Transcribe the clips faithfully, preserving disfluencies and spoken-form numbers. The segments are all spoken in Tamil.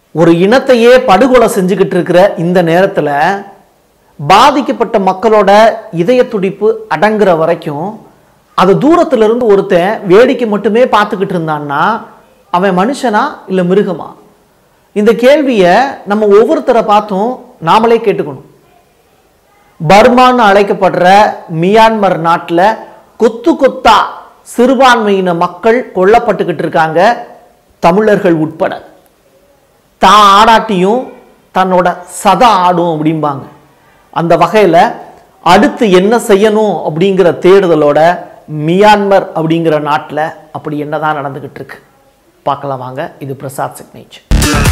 ஒரு இனத்தையே படுகொலை செஞ்சுக்கிட்டு இருக்கிற இந்த நேரத்தில் பாதிக்கப்பட்ட மக்களோட இதய துடிப்பு அடங்குற வரைக்கும் அது தூரத்துல இருந்து ஒருத்தன் வேடிக்கை மட்டுமே பார்த்துக்கிட்டு இருந்தான்னா அவன் மனுஷனா இல்லை மிருகமா? இந்த கேள்வியை நம்ம ஒவ்வொருத்தரை பார்த்தும் நாமளே கேட்டுக்கணும். பர்மான்னு அழைக்கப்படுற மியான்மர் நாட்டில் கொத்து கொத்தா சிறுபான்மையின மக்கள் கொல்லப்பட்டுக்கிட்டு இருக்காங்க, தமிழர்கள் உட்பட. தான் ஆடாட்டியும் தன்னோட சதா ஆடும் அப்படிம்பாங்க. அந்த வகையில் அடுத்து என்ன செய்யணும் அப்படிங்கிற தேடுதலோட மியான்மர் அப்படிங்கிற நாட்டில் அப்படி என்னதான் நடந்துகிட்டு இருக்கு பார்க்கலாம் வாங்க. இது பிரசாத் சிக்னேச்சர்.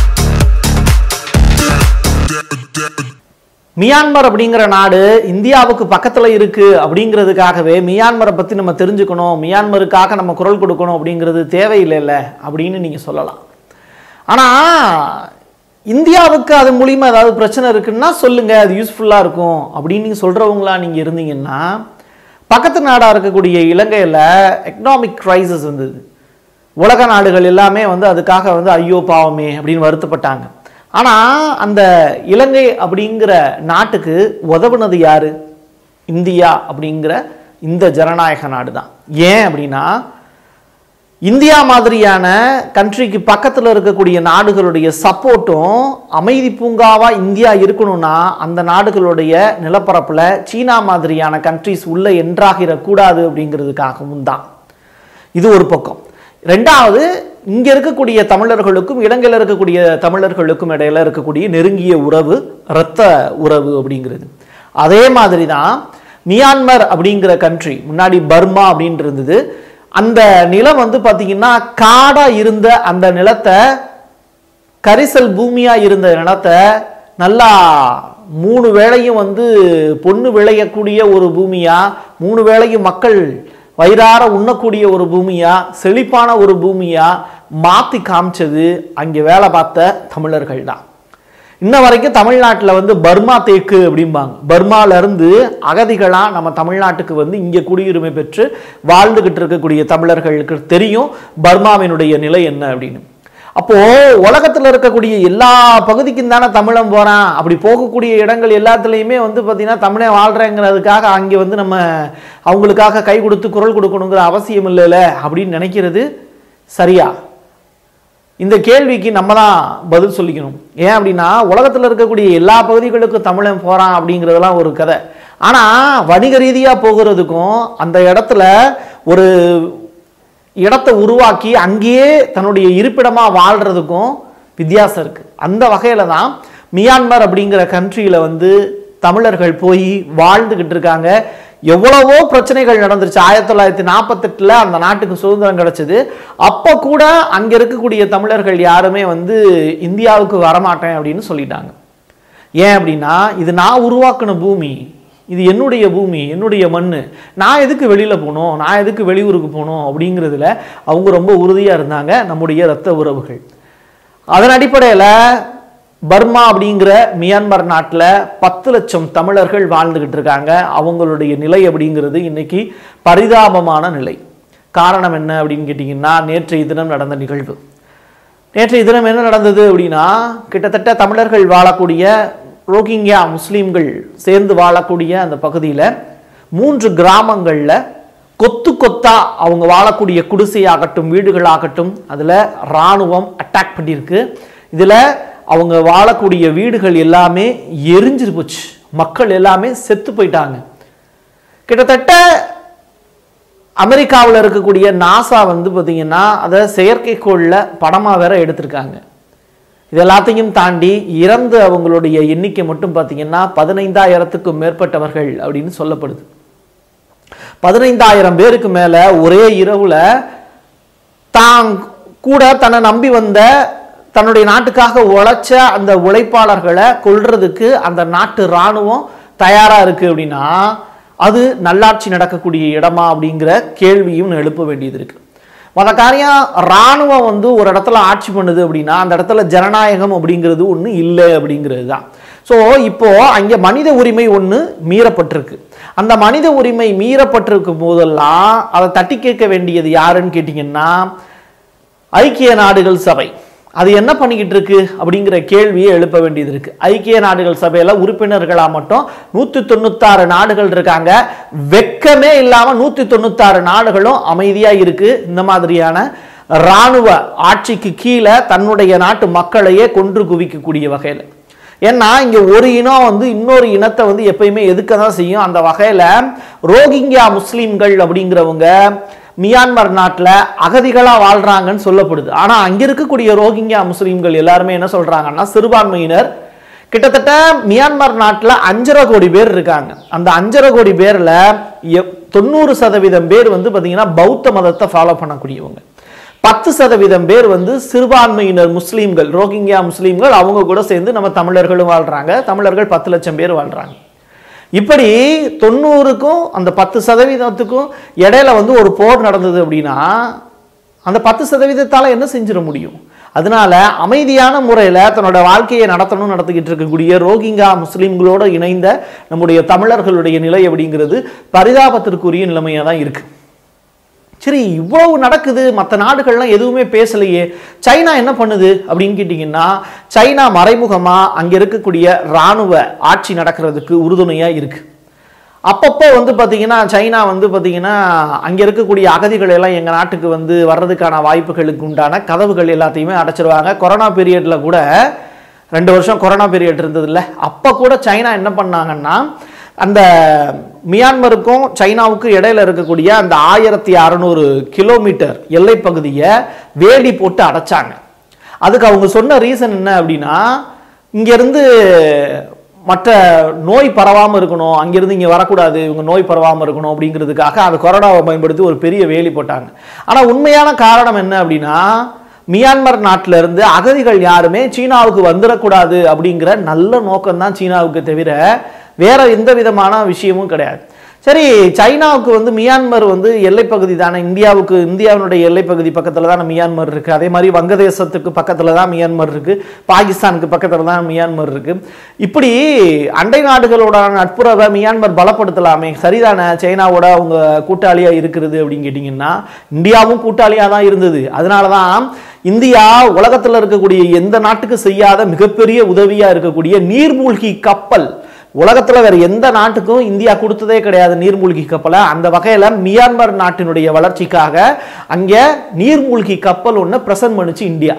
மியான்மர் அப்படிங்கிற நாடு இந்தியாவுக்கு பக்கத்தில் இருக்கு அப்படிங்கிறதுக்காகவே மியான்மரை பற்றி நம்ம தெரிஞ்சுக்கணும், மியான்மருக்காக நம்ம குரல் கொடுக்கணும் அப்படிங்கிறது தேவையில்லைல்ல அப்படின்னு நீங்கள் சொல்லலாம். ஆனால் இந்தியாவுக்கு அது மூலிமா ஏதாவது பிரச்சனை இருக்குன்னா சொல்லுங்க, அது யூஸ்ஃபுல்லாக இருக்கும் அப்படின்னு நீங்கள் சொல்கிறவங்களா நீங்கள் இருந்தீங்கன்னா, பக்கத்து நாடாக இருக்கக்கூடிய இலங்கையில் எக்கனாமிக் கிரைசிஸ் வந்தது. உலக நாடுகள் எல்லாமே வந்து அதுக்காக வந்து ஐயோ பாவமே அப்படின்னு வருத்தப்பட்டாங்க. ஆனால் அந்த இலங்கை அப்படிங்கிற நாட்டுக்கு உதவுனது யாரு? இந்தியா அப்படிங்கிற இந்த ஜனநாயக நாடு தான். ஏன் அப்படின்னா, இந்தியா மாதிரியான கண்ட்ரிக்கு பக்கத்தில் இருக்கக்கூடிய நாடுகளுடைய சப்போர்ட்டும் அமைதி பூங்காவா இந்தியா இருக்கணும்னா அந்த நாடுகளுடைய நிலப்பரப்பில் சீனா மாதிரியான கண்ட்ரிஸ் உள்ள என்றாகிடக்கூடாது அப்படிங்கிறதுக்காகவும் தான். இது ஒரு பக்கம். ரெண்டாவது, இங்கே இருக்கக்கூடிய தமிழர்களுக்கும் இலங்கையில் இருக்கக்கூடிய தமிழர்களுக்கும் இடையில இருக்கக்கூடிய நெருங்கிய உறவு, இரத்த உறவு அப்படிங்கிறது. அதே மாதிரி தான் மியான்மர் அப்படிங்கிற கண்ட்ரி, முன்னாடி பர்மா அப்படின்னு இருந்தது. அந்த நிலம் வந்து பார்த்தீங்கன்னா காடாக இருந்த அந்த நிலத்தை, கரிசல் பூமியாக இருந்த நிலத்தை நல்லா மூணு வேளையும் வந்து பொண்ணு விளையக்கூடிய ஒரு பூமியா, மூணு வேளையும் மக்கள் வயிறார உண்ணக்கூடிய ஒரு பூமியா, செழிப்பான ஒரு பூமியா மாற்றி காமிச்சது அங்கே வேலை பார்த்த தமிழர்கள் தான். இன்ன வரைக்கும் தமிழ்நாட்டில் வந்து பர்மா தேக்கு அப்படிம்பாங்க. பர்மாவிலேருந்து அகதிகளாக நம்ம தமிழ்நாட்டுக்கு வந்து இங்கே குடியுரிமை பெற்று வாழ்ந்துக்கிட்டு இருக்கக்கூடிய தமிழர்களுக்கு தெரியும் பர்மாவினுடைய நிலை என்ன அப்படின்னு. அப்போது உலகத்தில் இருக்கக்கூடிய எல்லா பகுதிக்கும் தானே தமிழன் போகிறான். அப்படி போகக்கூடிய இடங்கள் எல்லாத்துலேயுமே வந்து பார்த்திங்கன்னா தமிழன் வாழ்கிறேங்கிறதுக்காக அங்கே வந்து நம்ம அவங்களுக்காக கை கொடுத்து குரல் கொடுக்கணுங்கிற அவசியம் இல்லைல்ல அப்படின்னு நினைக்கிறது சரியா? இந்த கேள்விக்கு நம்ம தான் பதில் சொல்லிக்கணும். ஏன் அப்படின்னா, உலகத்தில் இருக்கக்கூடிய எல்லா பகுதிகளுக்கும் தமிழன் போகிறான் அப்படிங்கிறதெல்லாம் ஒரு கதை. ஆனால் வணிக ரீதியாக போகிறதுக்கும் அந்த இடத்துல ஒரு இடத்தை உருவாக்கி அங்கேயே தன்னுடைய இருப்பிடமாக வாழ்கிறதுக்கும் வித்தியாசம் இருக்குது. அந்த வகையில் தான் மியான்மர் அப்படிங்கிற கண்ட்ரியில் வந்து தமிழர்கள் போய் வாழ்ந்துக்கிட்டு இருக்காங்க. எவ்வளவோ பிரச்சனைகள் நடந்துருச்சு. ஆயிரத்தி தொள்ளாயிரத்தி நாற்பத்தெட்டில் அந்த நாட்டுக்கு சுதந்திரம் கிடைச்சது. அப்போ கூட அங்கே இருக்கக்கூடிய தமிழர்கள் யாருமே வந்து இந்தியாவுக்கு வரமாட்டேன் அப்படின்னு சொல்லிட்டாங்க. ஏன் அப்படின்னா, இது நான் உருவாக்கின பூமி, இது என்னுடைய பூமி, என்னுடைய மண், நான் எதுக்கு வெளியில் போகணும், நான் எதுக்கு வெளியூருக்கு போகணும் அப்படிங்கிறதுல அவங்க ரொம்ப உறுதியாக இருந்தாங்க, நம்முடைய இரத்த உறவுகள். அதன் அடிப்படையில் பர்மா அப்படிங்கிற மியான்மர் நாட்டில் பத்து லட்சம் தமிழர்கள் வாழ்ந்துக்கிட்டு இருக்காங்க. அவங்களுடைய நிலை அப்படிங்கிறது இன்னைக்கு பரிதாபமான நிலை. காரணம் என்ன அப்படின்னு கேட்டிங்கன்னா, நேற்றைய தினம் நடந்த நிகழ்வு. நேற்றைய தினம் என்ன நடந்தது அப்படின்னா, கிட்டத்தட்ட தமிழர்கள் வாழக்கூடிய rohingya முஸ்லீம்கள் சேர்ந்து வாழக்கூடிய அந்த பகுதியில் மூன்று கிராமங்களில் கொத்து கொத்தா அவங்க வாழக்கூடிய குடிசையாகட்டும் வீடுகளாகட்டும் அதில் இராணுவம் அட்டாக் பண்ணியிருக்கு. இதில் அவங்க வாழக்கூடிய வீடுகள் எல்லாமே எரிஞ்சிரு போச்சு, மக்கள் எல்லாமே செத்து போயிட்டாங்க. கிட்டத்தட்ட அமெரிக்காவில் இருக்கக்கூடிய நாசா வந்து பார்த்தீங்கன்னா அதை செயற்கைக்கோளில் படமாக வேற எடுத்திருக்காங்க. இது எல்லாத்தையும் தாண்டி இறந்து அவங்களுடைய எண்ணிக்கை மட்டும் பார்த்தீங்கன்னா பதினைந்தாயிரத்துக்கும் மேற்பட்டவர்கள் அப்படின்னு சொல்லப்படுது. பதினைந்தாயிரம் பேருக்கு மேலே ஒரே இரவுல தான் கூட தன்னை நம்பி வந்த தன்னுடைய நாட்டுக்காக உழைச்ச அந்த உழைப்பாளர்களை கொல்றதுக்கு அந்த நாட்டு இராணுவம் தயாராக இருக்குது அப்படின்னா அது நல்லாட்சி நடக்கக்கூடிய இடமா அப்படிங்கிற கேள்வியும் எழுப்ப வேண்டியது இருக்குது. மற்ற காரியம், இராணுவம் வந்து ஒரு இடத்துல ஆட்சி பண்ணுது அப்படின்னா அந்த இடத்துல ஜனநாயகம் அப்படிங்கிறது ஒன்று இல்லை அப்படிங்கிறது தான். ஸோ இப்போ அங்கே மனித உரிமை ஒன்று மீறப்பட்டிருக்கு. அந்த மனித உரிமை மீறப்பட்டிருக்கும் போதெல்லாம் அதை தட்டி கேட்க வேண்டியது யாருன்னு கேட்டிங்கன்னா ஐக்கிய நாடுகள் சபை. அது என்ன பண்ணிக்கிட்டு இருக்கு அப்படிங்கிற கேள்வியை எழுப்ப வேண்டியது இருக்கு. ஐக்கிய நாடுகள் சபையில உறுப்பினர்களா மட்டும் நூத்தி தொண்ணூத்தாறு நாடுகள் இருக்காங்க. வெக்கமே இல்லாம நூத்தி தொண்ணூத்தாறு நாடுகளும் அமைதியா இருக்கு. இந்த மாதிரியான இராணுவ ஆட்சிக்கு கீழே தன்னுடைய நாட்டு மக்களையே கொன்று குவிக்கக்கூடிய வகையில். ஏன்னா இங்க ஒரு இனம் வந்து இன்னொரு இனத்தை வந்து எப்பயுமே எதுக்க தான் செய்யும். அந்த வகையில ரோஹிங்கியா முஸ்லீம்கள் அப்படிங்கிறவங்க மியான்மர் நாட்டில் அகதிகளா வாழ்றாங்கன்னு சொல்லப்படுது. ஆனா அங்க இருக்கக்கூடிய ரோஹிங்கியா முஸ்லீம்கள் எல்லாருமே என்ன சொல்றாங்கன்னா சிறுபான்மையினர். கிட்டத்தட்ட மியான்மர் நாட்டில் அஞ்சரை கோடி பேர் இருக்காங்க. அந்த அஞ்சரை கோடி பேர்ல தொண்ணூறு சதவீதம் பேர் வந்து பாத்தீங்கன்னா பௌத்த மதத்தை ஃபாலோ பண்ணக்கூடியவங்க. பத்து சதவீதம் பேர் வந்து சிறுபான்மையினர் முஸ்லீம்கள், ரோஹிங்கியா முஸ்லீம்கள். அவங்க கூட சேர்ந்து நம்ம தமிழர்களும் வாழ்றாங்க. தமிழர்கள் பத்து லட்சம் பேர் வாழ்றாங்க. இப்படி தொண்ணூறுக்கும் அந்த பத்து சதவீதத்துக்கும் இடையில வந்து ஒரு போர் நடந்தது அப்படின்னா அந்த பத்து சதவீதத்தால என்ன செஞ்சிட முடியும்? அதனால அமைதியான முறையில் தன்னோட வாழ்க்கையை நடத்தணும் நடத்திக்கிட்டு இருக்கக்கூடிய ரோஹிங்கா முஸ்லீம்களோடு இணைந்த நம்முடைய தமிழர்களுடைய நிலை அப்படிங்கிறது பரிதாபத்திற்குரிய நிலைமையாக தான் இருக்கு. சரி, இவ்வளவு நடக்குது, மற்ற நாடுகள்லாம் எதுவுமே பேசலையே, சைனா என்ன பண்ணுது அப்படின்னு கேட்டிங்கன்னா, சைனா மறைமுகமா அங்க இருக்கக்கூடிய இராணுவ ஆட்சி நடக்கிறதுக்கு உறுதுணையா இருக்கு. அப்பப்போ வந்து பார்த்தீங்கன்னா சைனா வந்து பார்த்தீங்கன்னா அங்கே இருக்கக்கூடிய அகதிகள் எல்லாம் எங்கள் நாட்டுக்கு வந்து வர்றதுக்கான வாய்ப்புகளுக்கு உண்டான கதவுகள் எல்லாத்தையுமே அடைச்சிருவாங்க. கொரோனா பீரியடில் கூட ரெண்டு வருஷம் கொரோனா பீரியட் இருந்ததில்ல, அப்போ கூட சைனா என்ன பண்ணாங்கன்னா அந்த மியான்மருக்கும் சைனாவுக்கும் இடையில இருக்கக்கூடிய அந்த ஆயிரத்தி அறுநூறு கிலோமீட்டர் எல்லை பகுதியை வேலி போட்டு அடைச்சாங்க. அதுக்கு அவங்க சொன்ன ரீசன் என்ன அப்படின்னா, இங்கேருந்து மற்ற நோய் பரவாமல் இருக்கணும், அங்கிருந்து இங்கே வரக்கூடாது, இவங்க நோய் பரவாமல் இருக்கணும் அப்படிங்கிறதுக்காக அந்த கொரோனாவை பயன்படுத்தி ஒரு பெரிய வேலி போட்டாங்க. ஆனால் உண்மையான காரணம் என்ன அப்படின்னா, மியான்மர் நாட்டில இருந்து அகதிகள் யாருமே சீனாவுக்கு வந்துடக்கூடாது அப்படிங்கிற நல்ல நோக்கம் தான் சீனாவுக்கு தவிர வேற எந்த விதமான விஷயமும் கிடையாது. சரி, சைனாவுக்கு வந்து மியான்மர் வந்து எல்லைப்பகுதி தானே, இந்தியாவுக்கு இந்தியாவினுடைய எல்லைப்பகுதி பக்கத்தில் தானே மியான்மர் இருக்குது. அதே மாதிரி வங்கதேசத்துக்கு பக்கத்தில் தான் மியான்மர் இருக்குது, பாகிஸ்தானுக்கு பக்கத்தில் தான் மியான்மர் இருக்குது. இப்படி அண்டை நாடுகளோட நட்புறவை மியான்மர் பலப்படுத்தலாமே, சரிதானே? சைனாவோட அவங்க கூட்டாளியாக இருக்கிறது அப்படின்னு கேட்டிங்கன்னா இந்தியாவும் கூட்டாளியாக தான் இருந்தது. அதனால தான் இந்தியா உலகத்தில் இருக்கக்கூடிய எந்த நாட்டுக்கு செய்யாத மிகப்பெரிய உதவியாக இருக்கக்கூடிய நீர்மூழ்கி கப்பல் உலகத்தில் வேற எந்த நாட்டுக்கும் இந்தியா கொடுத்ததே கிடையாது நீர்மூழ்கி கப்பலை. அந்த வகையில் மியான்மர் நாட்டினுடைய வளர்ச்சிக்காக அங்கே நீர்மூழ்கி கப்பல் ஒன்று பிரசன்ட் பண்ணுச்சு இந்தியா.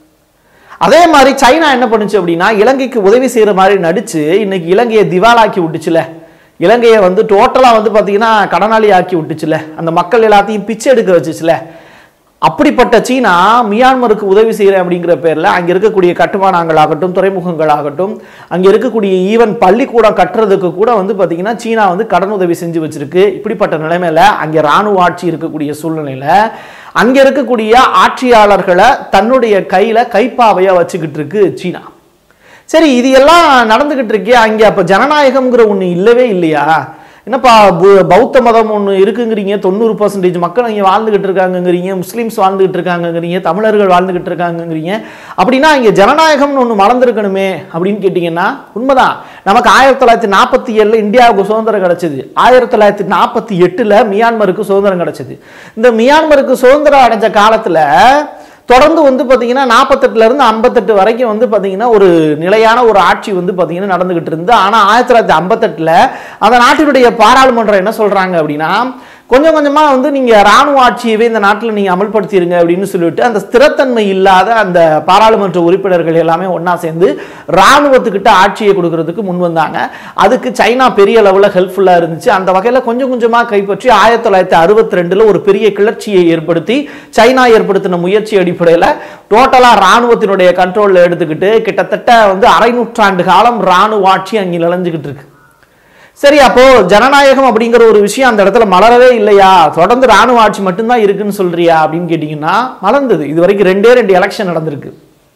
அதே மாதிரி சைனா என்ன பண்ணுச்சு அப்படின்னா, இலங்கைக்கு உதவி செய்கிற மாதிரி நடிச்சு இன்னைக்கு இலங்கையை திவாலாக்கி விட்டுச்சுல, இலங்கையை வந்து டோட்டலாக வந்து பார்த்தீங்கன்னா கடனாளி ஆக்கி விட்டுச்சுல, அந்த மக்கள் எல்லாத்தையும் பிச்சை எடுக்க வச்சுச்சுல. அப்படிப்பட்ட சீனா மியான்மருக்கு உதவி செய்கிறேன் அப்படிங்கிற பேரில் அங்கே இருக்கக்கூடிய கட்டுமானங்கள் ஆகட்டும், துறைமுகங்கள் ஆகட்டும், அங்கே இருக்கக்கூடிய ஈவன் பள்ளிக்கூடம் கட்டுறதுக்கு கூட வந்து பார்த்தீங்கன்னா சீனா வந்து கடன் உதவி செஞ்சு வச்சிருக்கு. இப்படிப்பட்ட நிலைமையில அங்கே இராணுவ ஆட்சி இருக்கக்கூடிய சூழ்நிலையில அங்கே இருக்கக்கூடிய ஆட்சியாளர்களை தன்னுடைய கையில கைப்பாவையா வச்சுக்கிட்டு இருக்கு சீனா. சரி, இது எல்லாம் நடந்துகிட்டு இருக்கே, அங்கே அப்போ ஜனநாயகம்ங்கிற ஒன்று இல்லவே இல்லையா? என்னப்பா பௌத்த மதம் ஒன்று இருக்குங்கிறீங்க, தொண்ணூறு பர்சன்டேஜ் மக்கள் இங்கே வாழ்ந்துகிட்டு இருக்காங்கங்கிறீங்க, முஸ்லீம்ஸ் வாழ்ந்துகிட்டு இருக்காங்கங்கிறீங்க, தமிழர்கள் வாழ்ந்துகிட்டு இருக்காங்கங்கிறீங்க. அப்படின்னா இங்கே ஜனநாயகம்னு ஒன்று மறந்துருக்கணுமே அப்படின்னு கேட்டிங்கன்னா உண்மைதான். நமக்கு ஆயிரத்தி தொள்ளாயிரத்தி நாற்பத்தி ஏழில் இந்தியாவுக்கு சுதந்திரம் கிடைச்சது, ஆயிரத்தி தொள்ளாயிரத்தி நாற்பத்தி எட்டில் மியான்மருக்கு சுதந்திரம் கிடைச்சது. இந்த மியான்மருக்கு சுதந்திரம் அடைஞ்ச காலத்தில் தொடர்ந்து வந்து பார்த்தீங்கன்னா நாற்பத்தெட்டுல இருந்து ஐம்பத்தெட்டு வரைக்கும் வந்து பார்த்தீங்கன்னா ஒரு நிலையான ஒரு ஆட்சி வந்து பார்த்தீங்கன்னா நடந்துகிட்டு இருந்து. ஆனால் ஆயிரத்தி தொள்ளாயிரத்தி ஐம்பத்தெட்டுல அந்த நாட்டினுடைய பாராளுமன்றம் என்ன சொல்றாங்க அப்படின்னா, கொஞ்சம் கொஞ்சமாக வந்து நீங்கள் இராணுவ ஆட்சியவே இந்த நாட்டில் நீங்கள் அமல்படுத்திடுங்க அப்படின்னு சொல்லிட்டு அந்த ஸ்திரத்தன்மை இல்லாத அந்த பாராளுமன்ற உறுப்பினர்கள் எல்லாமே ஒன்றா சேர்ந்து இராணுவத்துக்கிட்ட ஆட்சியை கொடுக்கறதுக்கு முன் வந்தாங்க. அதுக்கு சைனா பெரிய லெவலில் ஹெல்ப்ஃபுல்லாக இருந்துச்சு. அந்த வகையில் கொஞ்சம் கொஞ்சமாக கைப்பற்றி ஆயிரத்தி தொள்ளாயிரத்தி அறுபத்தி ரெண்டில் ஒரு பெரிய கிளர்ச்சியை ஏற்படுத்தி சைனா ஏற்படுத்தின முயற்சி அடிப்படையில் டோட்டலாக இராணுவத்தினுடைய கண்ட்ரோலில் எடுத்துக்கிட்டு கிட்டத்தட்ட வந்து அரை நூற்றாண்டு காலம் இராணுவ ஆட்சி அங்கே நிலஞ்சுக்கிட்டு இருக்கு. சரி, அப்போ ஜனநாயகம் அப்படிங்கிற ஒரு விஷயம் அந்த இடத்துல மலரவே இல்லையா, தொடர்ந்து ராணுவ ஆட்சி மட்டும்தான் இருக்குன்னு சொல்றியா அப்படின்னு கேட்டீங்கன்னா மலர்ந்தது. இது வரைக்கும் ரெண்டே ரெண்டு எலெக்ஷன் நடந்திருக்கு.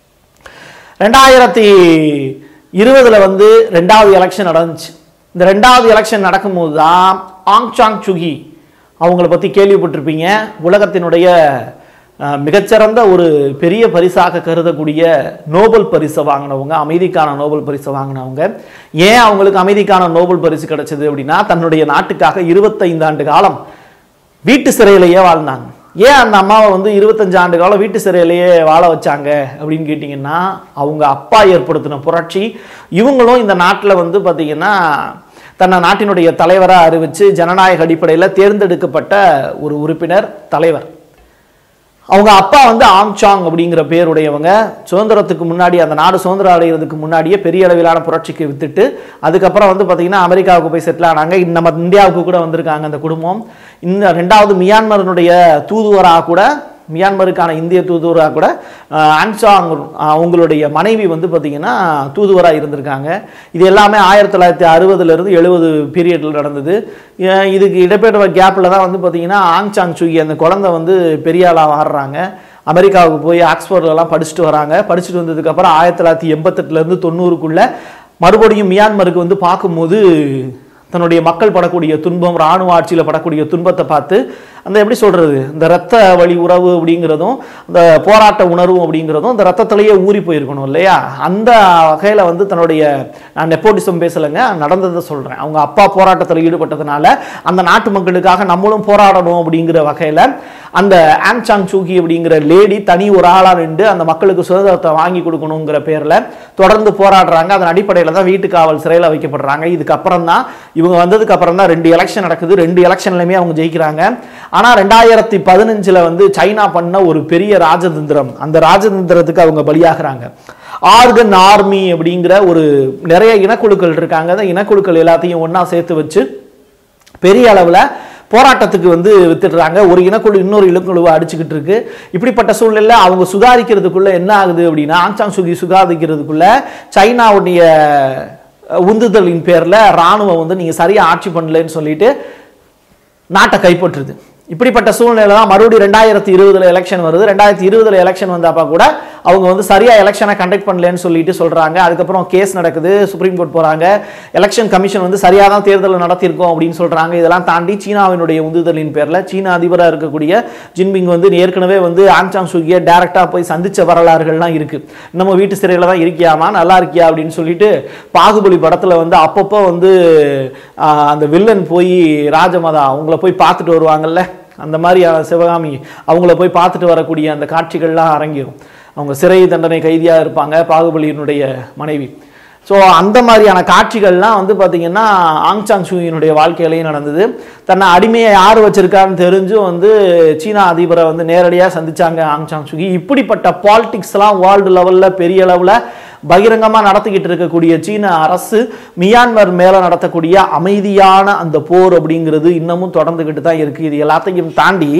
ரெண்டாயிரத்தி இருபதுல வந்து ரெண்டாவது எலெக்ஷன் நடந்துச்சு. இந்த ரெண்டாவது எலெக்ஷன் நடக்கும்போது தான் ஆங் சாங் சுகி அவங்கள பத்தி கேள்விப்பட்டிருப்பீங்க. உலகத்தினுடைய மிகச்சிறந்த ஒரு பெரிய பரிசாக கருதக்கூடிய நோபல் பரிசை வாங்கினவங்க, அமைதிக்கான நோபல் பரிசை வாங்கினவங்க. ஏன் அவங்களுக்கு அமைதிக்கான நோபல் பரிசு கிடைச்சது அப்படின்னா, தன்னுடைய நாட்டுக்காக இருபத்தைந்து ஆண்டு காலம் வீட்டு சிறையிலேயே வாழ்ந்தாங்க. ஏன் அந்த அம்மாவை வந்து இருபத்தஞ்சு ஆண்டு காலம் வீட்டு சிறையிலேயே வாழ வச்சாங்க அப்படின்னு கேட்டிங்கன்னா அவங்க அப்பா ஏற்படுத்தின புரட்சி. இவங்களும் இந்த நாட்டில் வந்து பார்த்திங்கன்னா தன்னை நாட்டினுடைய தலைவராக அறிவித்து ஜனநாயக அடிப்படையில் தேர்ந்தெடுக்கப்பட்ட ஒரு உறுப்பினர் தலைவர். அவங்க அப்பா வந்து ஆங்சாங் அப்படிங்கிற பேருடையவங்க. சுதந்திரத்துக்கு முன்னாடி அந்த நாடு சுதந்திரம் அடைகிறதுக்கு முன்னாடியே பெரிய அளவிலான புரட்சிக்கு வித்துட்டு அதுக்கப்புறம் வந்து பார்த்தீங்கன்னா அமெரிக்காவுக்கு போய் செட்டில் ஆனாங்க. நம்ம இந்தியாவுக்கு கூட வந்திருக்காங்க அந்த குடும்பம். இந்த ரெண்டாவது மியான்மருடைய தூதுவராக கூட மியான்மருக்கான இந்திய தூதுவராக கூட ஆங்சாங் அவங்களுடைய மனைவி வந்து பார்த்திங்கன்னா தூதுவராக இருந்திருக்காங்க. இது எல்லாமே ஆயிரத்தி தொள்ளாயிரத்தி அறுபதுலேருந்து எழுபது பீரியடில் நடந்தது. இதுக்கு இடைப்பட்ட கேப்பில் தான் வந்து பார்த்திங்கன்னா ஆங்சாங் சூகி அந்த குழந்தை வந்து பெரிய ஆளாக ஆடுறாங்க. அமெரிக்காவுக்கு போய் ஆக்ஸ்போர்ட்லலாம் படிச்சுட்டு வராங்க. படிச்சுட்டு வந்ததுக்கப்புறம் ஆயிரத்தி தொள்ளாயிரத்தி எண்பத்தெட்டுலேருந்து தொண்ணூறுக்குள்ளே மறுபடியும் மியான்மருக்கு வந்து பார்க்கும்போது தன்னுடைய மக்கள் படக்கூடிய துன்பம், இராணுவ ஆட்சியில் படக்கூடிய துன்பத்தை பார்த்து அந்த எப்படி சொல்கிறது, இந்த ரத்த வழி உறவு அப்படிங்கிறதும் இந்த போராட்ட உணர்வும் அப்படிங்கிறதும் இந்த ரத்தத்திலேயே ஊறி போயிருக்கணும் இல்லையா. அந்த வகையில் வந்து தன்னுடைய, நான் நெப்போட்டிசம் பேசலைங்க, நடந்ததை சொல்கிறேன். அவங்க அப்பா போராட்டத்தில் ஈடுபட்டதுனால அந்த நாட்டு மக்களுக்காக நம்மளும் போராடணும் அப்படிங்கிற வகையில் அந்த ஆங்சாங் சூகி அப்படிங்கிற லேடி தனி ஒரு ஆளாக நின்று அந்த மக்களுக்கு சுதந்திரத்தை வாங்கி கொடுக்கணுங்கிற பேரில் தொடர்ந்து போராடுறாங்க. அதன் அடிப்படையில் தான் வீட்டு காவல் சிறையில் வைக்கப்படுறாங்க. இதுக்கப்புறம் தான் இவங்க வந்ததுக்கு அப்புறம் தான் ரெண்டு எலெக்ஷன் நடக்குது. ரெண்டு எலெக்ஷன்லையுமே அவங்க ஜெயிக்கிறாங்க. ஆனால் ரெண்டாயிரத்தி பதினஞ்சில் வந்து சைனா பண்ண ஒரு பெரிய ராஜதந்திரம், அந்த ராஜதந்திரத்துக்கு அவங்க பலியாகிறாங்க. ஆர்கன் ஆர்மி அப்படிங்கிற ஒரு நிறைய இனக்குழுக்கள் இருக்காங்க. அந்த இனக்குழுக்கள் எல்லாத்தையும் ஒன்றா சேர்த்து வச்சு பெரிய அளவில் போராட்டத்துக்கு வந்து வித்துடுறாங்க. ஒரு இனக்குழு இன்னொரு இனக்குழுவை அடிச்சுக்கிட்டு இருக்கு. இப்படிப்பட்ட சூழ்நிலையில் அவங்க சுதாரிக்கிறதுக்குள்ள என்ன ஆகுது அப்படின்னா, ஆங்சாங் சூகி சுதாரிக்கிறதுக்குள்ள சைனாவுடைய உந்துதலின் பேரில் இராணுவம் வந்து நீங்கள் சரியாக ஆட்சி பண்ணலன்னு சொல்லிட்டு நாட்டை கைப்பற்றுது. இப்படிப்பட்ட சூழ்நிலை தான் மறுபடியும் ரெண்டாயிரத்தி இருபதுல எலெக்ஷன் வருது. ரெண்டாயிரத்தி இருபதுல எலெக்ஷன் வந்தப்ப கூட அவங்க வந்து சரியா எலெக்ஷனை கண்டக்ட் பண்ணலன்னு சொல்லிட்டு சொல்றாங்க. அதுக்கப்புறம் கேஸ் நடக்குது, சுப்ரீம் கோர்ட் போறாங்க. எலெக்ஷன் கமிஷன் வந்து சரியா தான் தேர்தலை நடத்தியிருக்கோம் அப்படின்னு சொல்றாங்க. இதெல்லாம் தாண்டி சீனாவினுடைய உந்துதலின் பேர்ல சீனா அதிபராக இருக்கக்கூடிய ஜின்பிங் வந்து ஏற்கனவே வந்து ஆங்சாங் சூகியை டைரக்டா போய் சந்திச்ச வரலாறுகள்லாம் இருக்கு. நம்ம வீட்டு சிறையில தான் இருக்கியாமா, நல்லா இருக்கியா அப்படின்னு சொல்லிட்டு பாகுபலி படத்துல வந்து அப்பப்போ வந்து அந்த வில்லன் போய் ராஜமாதா அவங்கள போய் பார்த்துட்டு வருவாங்கல்ல, அந்த மாதிரியான சிவகாமி அவங்கள போய் பார்த்துட்டு வரக்கூடிய அந்த காட்சிகள்லாம் அரங்கேறும். அவங்க சிறை தண்டனை கைதியாக இருப்பாங்க, பாகுபலியினுடைய மனைவி. ஸோ அந்த மாதிரியான காட்சிகள்லாம் வந்து பார்த்திங்கன்னா ஆங்சாங் சூகியினுடைய வாழ்க்கையிலையும் நடந்தது. தன்னை அடிமையை யார் வச்சிருக்கான்னு தெரிஞ்சும் வந்து சீனா அதிபரை வந்து நேரடியாக சந்திச்சாங்க ஆங்சாங் சூகி. இப்படிப்பட்ட பாலிடிக்ஸ்லாம் வேர்ல்டு லெவலில் பெரிய அளவில் பகிரங்கமாக நடத்திக்கிட்டு இருக்கக்கூடிய சீன அரசு மியான்மர் மேலே நடத்தக்கூடிய அமைதியான அந்த போர் அப்படிங்கிறது இன்னமும் தொடர்ந்துக்கிட்டு தான் இருக்குது. இது எல்லாத்தையும் தாண்டி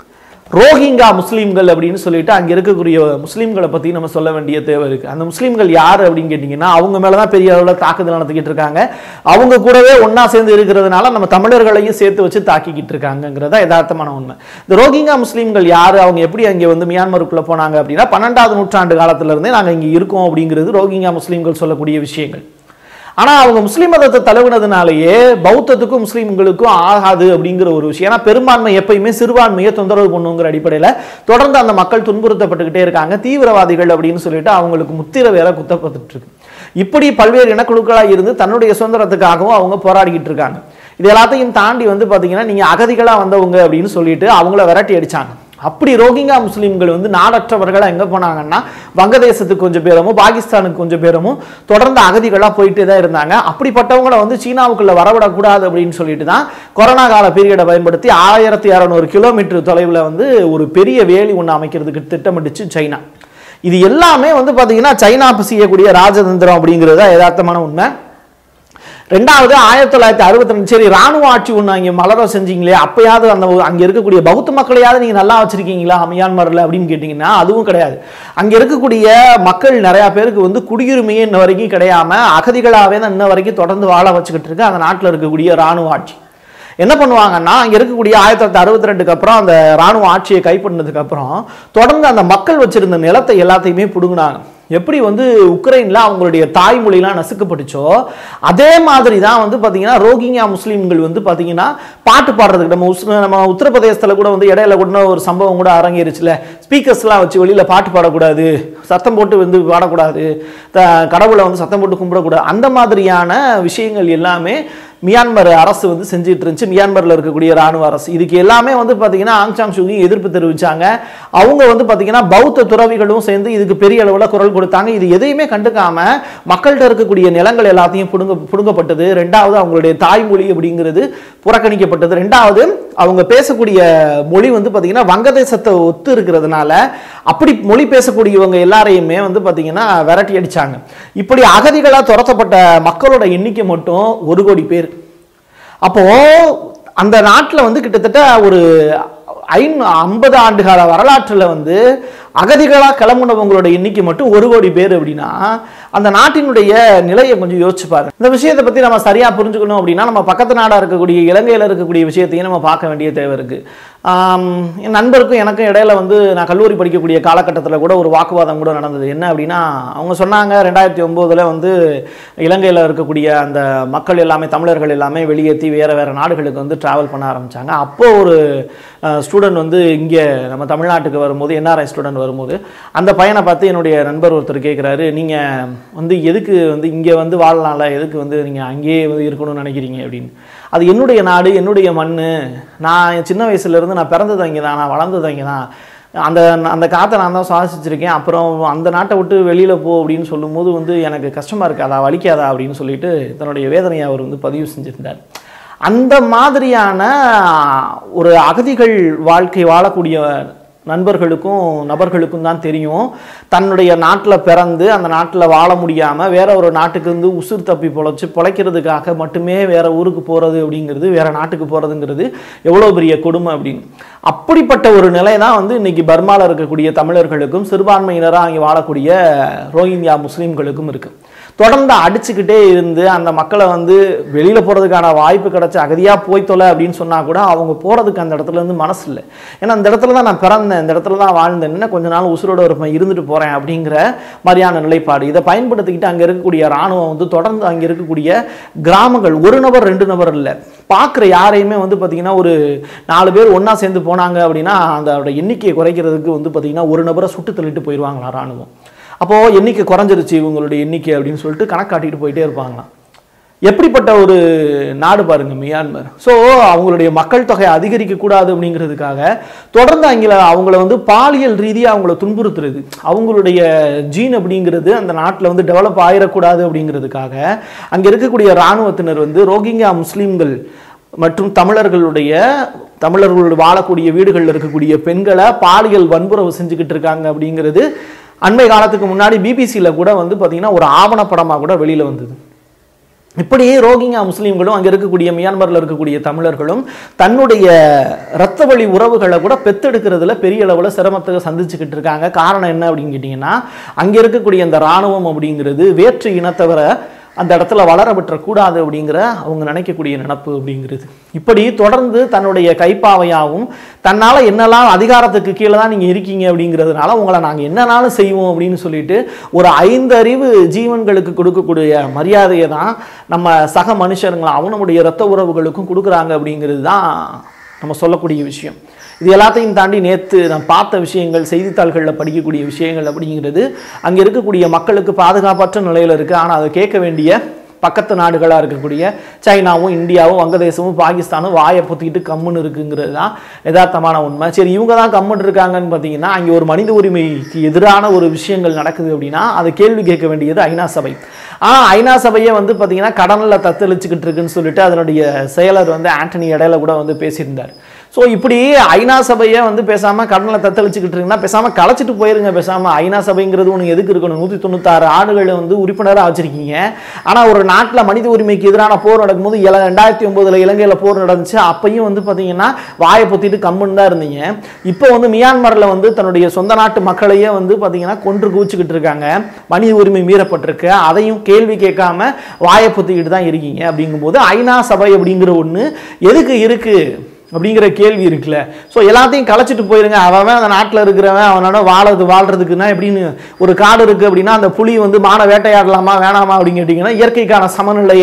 ரோஹிங்கா முஸ்லீம்கள் அப்படின்னு சொல்லிட்டு அங்கே இருக்கக்கூடிய முஸ்லீம்களை பற்றி நம்ம சொல்ல வேண்டிய தேவை இருக்குது. அந்த முஸ்லீம்கள் யார் அப்படின்னு கேட்டிங்கன்னா, அவங்க மேலே தான் பெரிய அளவில் தாக்குதல் நடத்திக்கிட்டு இருக்காங்க. அவங்க கூடவே ஒன்றா சேர்ந்து இருக்கிறதுனால நம்ம தமிழர்களையும் சேர்த்து வச்சு தாக்கிக்கிட்டு இருக்காங்கிறதா யதார்த்தமான உண்மை. இந்த ரோஹிங்கா முஸ்லீம்கள் யார், அவங்க எப்படி அங்கே வந்து மியான்மருக்குள்ளே போனாங்க அப்படின்னா, பன்னெண்டாவது நூற்றாண்டு காலத்திலிருந்தே நாங்கள் இங்கே இருக்கோம் அப்படிங்கிறது ரோஹிங்கா முஸ்லீம்கள் சொல்லக்கூடிய விஷயங்கள். ஆனால் அவங்க முஸ்லீம் மதத்தை தழுவினதுனாலேயே பௌத்தத்துக்கும் முஸ்லீம்களுக்கும் ஆகாது அப்படிங்கிற ஒரு விஷயம். ஏன்னா பெரும்பான்மை எப்பயுமே சிறுபான்மையை தொந்தரவு பண்ணுங்கிற அடிப்படையில் தொடர்ந்து அந்த மக்கள் துன்புறுத்தப்பட்டுக்கிட்டே இருக்காங்க. தீவிரவாதிகள் அப்படின்னு சொல்லிட்டு அவங்களுக்கு முத்திரை வேற குத்தப்பட்டு இருக்கு. இப்படி பல்வேறு இனக்குழுக்களாக இருந்து தன்னுடைய சுதந்திரத்துக்காகவும் அவங்க போராடிக்கிட்டு இருக்காங்க. இது எல்லாத்தையும் தாண்டி வந்து பார்த்தீங்கன்னா, நீங்கள் அகதிகளாக வந்தவங்க அப்படின்னு சொல்லிட்டு அவங்கள விரட்டி அடிச்சாங்க. அப்படி ரோஹிங்கா முஸ்லீம்கள் வந்து நாடற்றவர்களாக எங்கே போனாங்கன்னா, வங்கதேசத்துக்கு கொஞ்சம் பேரமும் பாகிஸ்தானுக்கு கொஞ்சம் பேரமும் தொடர்ந்து அகதிகளாக போயிட்டே தான் இருந்தாங்க. அப்படிப்பட்டவங்களை வந்து சீனாவுக்குள்ளே வரவிடக்கூடாது அப்படின்னு சொல்லிட்டு தான் கொரோனா கால பீரியடை பயன்படுத்தி ஆயிரத்தி அறநூறு கிலோமீட்டர் தொலைவில் வந்து ஒரு பெரிய வேலி ஒன்று அமைக்கிறதுக்கு திட்டமிட்டுச்சு சைனா. இது எல்லாமே வந்து பார்த்தீங்கன்னா சைனா செய்யக்கூடிய ராஜதந்திரம் அப்படிங்கிறது தான் யதார்த்தமான உண்மை. ரெண்டாவது ஆயிரத்தி தொள்ளாயிரத்தி அறுபத்தி ரெண்டு சரி ராணுவ ஆட்சி ஒன்று அங்கே மலர செஞ்சீங்களே, அப்பயாவது அந்த அங்கே இருக்கக்கூடிய பௌத்த மக்களையாவது நீங்கள் நல்லா வச்சிருக்கீங்களா மியான்மரில் அப்படின்னு கேட்டிங்கன்னா அதுவும் கிடையாது. அங்கே இருக்கக்கூடிய மக்கள் நிறையா பேருக்கு வந்து குடியுரிமையே இன்ன வரைக்கும் கிடையாம அகதிகளாகவே தான் இன்ன வரைக்கும் தொடர்ந்து வாழ வச்சுக்கிட்டு இருக்கு அந்த நாட்டில் இருக்கக்கூடிய ராணுவ ஆட்சி. என்ன பண்ணுவாங்கன்னா, அங்கே இருக்கக்கூடிய ஆயிரத்தி தொள்ளாயிரத்தி அறுபத்தி ரெண்டுக்கு அப்புறம் அந்த ராணுவ ஆட்சியை கைப்பற்றினதுக்கு அப்புறம் தொடர்ந்து அந்த மக்கள் வச்சிருந்த நிலத்தை எல்லாத்தையுமே பிடுங்கினாங்க. எப்படி வந்து உக்ரைனில் அவங்களுடைய தாய்மொழிலாம் நசுக்கப்பட்டுச்சோ அதே மாதிரி தான் வந்து பார்த்தீங்கன்னா ரோஹிங்கா முஸ்லீம்கள் வந்து பார்த்தீங்கன்னா பாட்டு பாடுறதுக்கு நம்ம உஸ் நம்ம உத்தரப்பிரதேசத்தில் கூட வந்து இடையில கூட ஒரு சம்பவம் கூட அரங்கேறிச்சுல, ஸ்பீக்கர்ஸ்லாம் வச்சு வெளியில் பாட்டு பாடக்கூடாது, சத்தம் போட்டு வந்து பாடக்கூடாது, த கடவுளை வந்து சத்தம் போட்டு கும்பிடக்கூடாது, அந்த மாதிரியான விஷயங்கள் எல்லாமே மியான்மர் அரசு வந்து செஞ்சுட்டு இருந்துச்சு, மியான்மரில் இருக்கக்கூடிய ராணுவ அரசு. இதுக்கு எல்லாமே வந்து பார்த்தீங்கன்னா ஆங் சாங் சூகி எதிர்ப்பு தெரிவிச்சாங்க. அவங்க வந்து பார்த்தீங்கன்னா பௌத்த துறவிகளும் சேர்ந்து இதுக்கு பெரிய அளவில் குரல் கொடுத்தாங்க. இது எதையுமே கண்டுக்காம மக்கள்கிட்ட இருக்கக்கூடிய நிலங்கள் எல்லாத்தையும் புடுங்க புடுங்கப்பட்டது. ரெண்டாவது அவங்களுடைய தாய்மொழி அப்படிங்கிறது புறக்கணிக்கப்பட்டது. ரெண்டாவது அவங்க பேசக்கூடிய மொழி வந்து பார்த்தீங்கன்னா வங்கதேசத்தை ஒத்து இருக்கிறதுனால அப்படி மொழி பேசக்கூடியவங்க எல்லாரையுமே வந்து பார்த்தீங்கன்னா விரட்டி அடிச்சாங்க. இப்படி அகதிகளாக துரத்தப்பட்ட மக்களோட எண்ணிக்கை மட்டும் ஒரு கோடி பேர். அப்போ அந்த நாட்டில் வந்து கிட்டத்தட்ட ஒரு ஐநூ ஐம்பது ஆண்டு கால வரலாற்றில் வந்து அகதிகளாக கிளம்புனவங்களோட எண்ணிக்கை மட்டும் ஒரு கோடி பேர் அப்படின்னா அந்த நாட்டினுடைய நிலையை கொஞ்சம் யோசிச்சு பாருங்க. இந்த விஷயத்தை பற்றி நம்ம சரியாக புரிஞ்சுக்கணும் அப்படின்னா நம்ம பக்கத்து நாடாக இருக்கக்கூடிய இலங்கையில் இருக்கக்கூடிய விஷயத்தையும் நம்ம பார்க்க வேண்டிய தேவை இருக்குது. என் நண்பருக்கும் எனக்கும் இடையில வந்து நான் கல்லூரி படிக்கக்கூடிய காலகட்டத்தில் கூட ஒரு வாக்குவாதம் கூட நடந்தது. என்ன அப்படின்னா அவங்க சொன்னாங்க ரெண்டாயிரத்தி ஒம்போதில் வந்து இலங்கையில் இருக்கக்கூடிய அந்த மக்கள் எல்லாமே தமிழர்கள் எல்லாமே வெளியேற்றி வேறு வேறு நாடுகளுக்கு வந்து ட்ராவல் பண்ண ஆரம்பித்தாங்க. அப்போது ஒரு ஸ்டூடெண்ட் வந்து இங்கே நம்ம தமிழ்நாட்டுக்கு வரும்போது என்ஆர்ஐ ஸ்டூடெண்ட் வரும்போது அந்த பையனை பார்த்து என்னுடைய நண்பர் ஒருத்தர் கேட்குறாரு, நீங்கள் வந்து எதுக்கு வந்து இங்கே வந்து வாழலாம்ல, எதுக்கு வந்து நீங்கள் அங்கேயே வந்து இருக்கணும்னு நினைக்கிறீங்க அப்படின்னு. அது என்னுடைய நாடு, என்னுடைய மண், நான் சின்ன வயசுலேருந்து நான் பிறந்தது அங்கே தான், நான் வளர்ந்தது அங்கே தான், அந்த அந்த காற்றை நான் தான் சுவாசிச்சிருக்கேன். அப்புறம் அந்த நாட்டை விட்டு வெளியில் போ அப்படின்னு சொல்லும்போது வந்து எனக்கு கஷ்டமாக இருக்காதா, வலிக்காதா அப்படின்னு சொல்லிட்டு தன்னுடைய வேதனையை அவர் வந்து பதிவு செஞ்சுருந்தார். அந்த மாதிரியான ஒரு அகதிகள் வாழ்க்கை வாழக்கூடிய நண்பர்களுக்கும் நபர்களுக்கும் தான் தெரியும் தன்னுடைய நாட்டில் பிறந்து அந்த நாட்டில் வாழ முடியாமல் வேற ஒரு நாட்டுக்கு வந்து உசுர் தப்பி பொழைச்சி பொழைக்கிறதுக்காக மட்டுமே வேற ஊருக்கு போகிறது அப்படிங்கிறது, வேற நாட்டுக்கு போகிறதுங்கிறது எவ்வளோ பெரிய கொடுமை அப்படின்னு. அப்படிப்பட்ட ஒரு நிலை தான் வந்து இன்னைக்கு பர்மாவில் இருக்கக்கூடிய தமிழர்களுக்கும் சிறுபான்மையினராக அங்கே வாழக்கூடிய ரோஹிங்கியா முஸ்லீம்களுக்கும் இருக்குது. தொடர்ந்து அடிச்சுக்கிட்டே இருந்து அந்த மக்களை வந்து வெளியில் போகிறதுக்கான வாய்ப்பு கிடச்சி அகதியாக போய் தொலை அப்படின்னு சொன்னால் கூட அவங்க போகிறதுக்கு அந்த இடத்துல இருந்து மனசு இல்லை. ஏன்னா அந்த இடத்துல தான் நான் பிறந்தேன், இந்த இடத்துல தான் வாழ்ந்தேன், இன்னும் கொஞ்ச நாள் உசுரோட இருப்பேன், இருந்துட்டு போகிறேன் அப்படிங்கிற மாதிரியான நிலைப்பாடு. இதை பயன்படுத்திக்கிட்டு அங்கே இருக்கக்கூடிய இராணுவம் வந்து தொடர்ந்து அங்கே இருக்கக்கூடிய கிராமங்கள், ஒரு நபர் ரெண்டு நபர் இல்லை, பார்க்குற யாரையுமே வந்து பார்த்திங்கன்னா ஒரு நாலு பேர் ஒன்றா சேர்ந்து போனாங்க அப்படின்னா அதோட எண்ணிக்கையை குறைக்கிறதுக்கு வந்து பார்த்திங்கன்னா ஒரு நபரை சுட்டு தள்ளிட்டு போயிடுவாங்களா இராணுவம். அப்போது எண்ணிக்கை குறைஞ்சிருச்சு இவங்களுடைய எண்ணிக்கை அப்படின்னு சொல்லிட்டு கணக்காட்டிட்டு போயிட்டே இருப்பாங்களாம். எப்படிப்பட்ட ஒரு நாடு பாருங்க மியான்மர். ஸோ அவங்களுடைய மக்கள் தொகை அதிகரிக்கக்கூடாது அப்படிங்கிறதுக்காக தொடர்ந்து அங்கே அவங்கள வந்து பாலியல் ரீதியாக அவங்கள துன்புறுத்துறது, அவங்களுடைய ஜீன் அப்படிங்கிறது அந்த நாட்டில் வந்து டெவலப் ஆகிடக்கூடாது அப்படிங்கிறதுக்காக அங்கே இருக்கக்கூடிய இராணுவத்தினர் வந்து ரோஹிங்கியா முஸ்லீம்கள் மற்றும் தமிழர்களுடைய தமிழர்கள் வாழக்கூடிய வீடுகளில் இருக்கக்கூடிய பெண்களை பாலியல் வன்புறவு செஞ்சுக்கிட்டு இருக்காங்க அப்படிங்கிறது அண்மை காலத்துக்கு முன்னாடி பிபிசியில் கூட வந்து பார்த்தீங்கன்னா ஒரு ஆவணப்படமாக கூட வெளியில் வந்தது. இப்படி ரோஹிங்கியா முஸ்லீம்களும் அங்கே இருக்கக்கூடிய மியான்மரில் இருக்கக்கூடிய தமிழர்களும் தன்னுடைய இரத்த வழி உறவுகளை கூட பெத்தெடுக்கிறதுல பெரிய அளவில் சிரமத்தை சந்திச்சுக்கிட்டு இருக்காங்க. காரணம் என்ன அப்படின்னு கேட்டிங்கன்னா அங்கே இருக்கக்கூடிய அந்த இராணுவம் அப்படிங்கிறது வேற்று இனத்தவரை அந்த இடத்துல வளர விட்டுறக்கூடாது அப்படிங்கிற அவங்க நினைக்கக்கூடிய நினப்பு அப்படிங்கிறது. இப்படி தொடர்ந்து தன்னுடைய கைப்பாவையாகவும் தன்னால் என்னெல்லாம் அதிகாரத்துக்கு கீழே தான் நீங்கள் இருக்கீங்க அப்படிங்கிறதுனால உங்களை நாங்கள் என்னன்னாலும் செய்வோம் அப்படின்னு சொல்லிட்டு ஒரு ஐந்தறிவு ஜீவன்களுக்கு கொடுக்கக்கூடிய மரியாதையை தான் நம்ம சக மனுஷருங்களாகவும் நம்முடைய இரத்த உறவுகளுக்கும் கொடுக்குறாங்க அப்படிங்கிறது தான் நம்ம சொல்லக்கூடிய விஷயம். இது எல்லாத்தையும் தாண்டி நேற்று நான் பார்த்த விஷயங்கள், செய்தித்தாள்களில் படிக்கக்கூடிய விஷயங்கள் அப்படிங்கிறது அங்கே இருக்கக்கூடிய மக்களுக்கு பாதுகாப்பற்ற நிலையில் இருக்குது. ஆனால் அதை கேட்க வேண்டிய பக்கத்து நாடுகளாக இருக்கக்கூடிய சைனாவும் இந்தியாவும் வங்கதேசமும் பாகிஸ்தானும் வாயை பொத்திக்கிட்டு கம்முன்னு இருக்குங்கிறது தான் யதார்த்தமான உண்மை. சரி, இவங்க தான் கம்முன்னு இருக்காங்கன்னு பார்த்தீங்கன்னா அங்கே ஒரு மனித உரிமைக்கு எதிரான ஒரு விஷயங்கள் நடக்குது அப்படின்னா அதை கேள்வி கேட்க வேண்டியது ஐநா சபை. ஆனால் ஐநா சபையை வந்து பார்த்தீங்கன்னா கடனில் தத்தளிச்சுக்கிட்டு இருக்குன்னு சொல்லிட்டு அதனுடைய செயலர் வந்து ஆண்டனி இடையில கூட வந்து பேசியிருந்தார். ஸோ இப்படி ஐநா சபையை வந்து பேசாமல் கடனில் தத்தளிச்சுக்கிட்டு இருக்குன்னா பேசாமல் கலைச்சிட்டு போயிருங்க. பேசாமல் ஐநா சபைங்கிறது ஒன்று எதுக்கு இருக்கணும்? நூற்றி தொண்ணூத்தாறு ஆண்டுகளை வந்து உறுப்பினராக வச்சுருக்கீங்க. ஆனால் ஒரு நாட்டில் மனித உரிமைக்கு எதிரான போர் நடக்கும்போது இல ரெண்டாயிரத்தி ஒம்போதில் இலங்கையில் போர் நடந்துச்சு. அப்பையும் வந்து பார்த்தீங்கன்னா வாயை பொத்திட்டு கம்முன்னு தான் இருந்தீங்க. இப்போ வந்து மியான்மரில் வந்து தன்னுடைய சொந்த நாட்டு மக்களையே வந்து பார்த்தீங்கன்னா கொன்று குவிச்சுக்கிட்டு இருக்காங்க, மனித உரிமை மீறப்பட்டிருக்கு, அதையும் கேள்வி கேட்காம வாயை பொத்திக்கிட்டு தான் இருக்கீங்க. அப்படிங்கும்போது ஐநா சபை அப்படிங்கிற ஒன்று எதுக்கு இருக்குது அப்படிங்கிற கேள்வி இருக்குல்ல. ஸோ எல்லாத்தையும் கலைச்சிட்டு போயிருங்க. அவன் அந்த நாட்டில் இருக்கிறவன் அவனோட வாழறது வாழ்றதுக்குன்னா எப்படின்னு ஒரு காடு இருக்குது அப்படின்னா அந்த புலி வந்து மான வேட்டையாடலாமா வேணாமா அப்படின்னு கேட்டிங்கன்னா இயற்கைக்கான சமநிலையை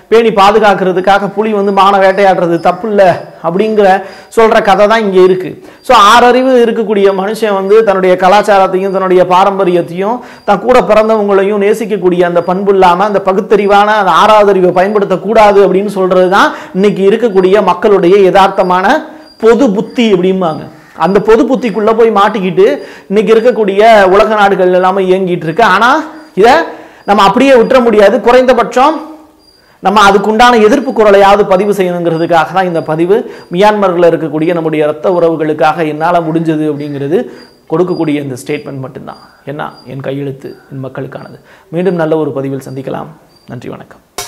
பேணி பாதுகாக்கிறதுக்காக புலி வந்து மான வேட்டையாடுறது தப்பு இல்லை அப்படிங்கிற சொல்கிற கதை தான் இங்கே இருக்குது. ஸோ ஆறறிவு இருக்கக்கூடிய மனுஷன் வந்து தன்னுடைய கலாச்சாரத்தையும் தன்னுடைய பாரம்பரியத்தையும் தான் கூட பிறந்தவங்களையும் நேசிக்கக்கூடிய அந்த பண்பு இல்லாமல் அந்த பகுத்தறிவான அந்த ஆறாவது அறிவை பயன்படுத்தக்கூடாது அப்படின்னு சொல்கிறது தான் இன்னைக்கு இருக்கக்கூடிய மக்களுடைய யதார்த்தமான பொது புத்தி அப்படிம்பாங்க. அந்த பொது புத்திக்குள்ளே போய் மாட்டிக்கிட்டு இன்னைக்கு இருக்கக்கூடிய உலக நாடுகள் எல்லாமே இயங்கிட்டு இருக்கு. ஆனால் இதை நம்ம அப்படியே விட்டுற முடியாது. குறைந்தபட்சம் நம்ம அதுக்குண்டான எதிர்ப்பு குரலையாவது பதிவு செய்யணுங்கிறதுக்காக தான் இந்த பதிவு. மியான்மரில் இருக்கக்கூடிய நம்முடைய இரத்த உறவுகளுக்காக என்னால் முடிஞ்சது அப்படிங்கிறது கொடுக்கக்கூடிய இந்த ஸ்டேட்மெண்ட் மட்டும்தான். என்ன என் கையெழுத்து என் மக்களுக்கானது. மீண்டும் நல்ல ஒரு பதிவில் சந்திக்கலாம். நன்றி, வணக்கம்.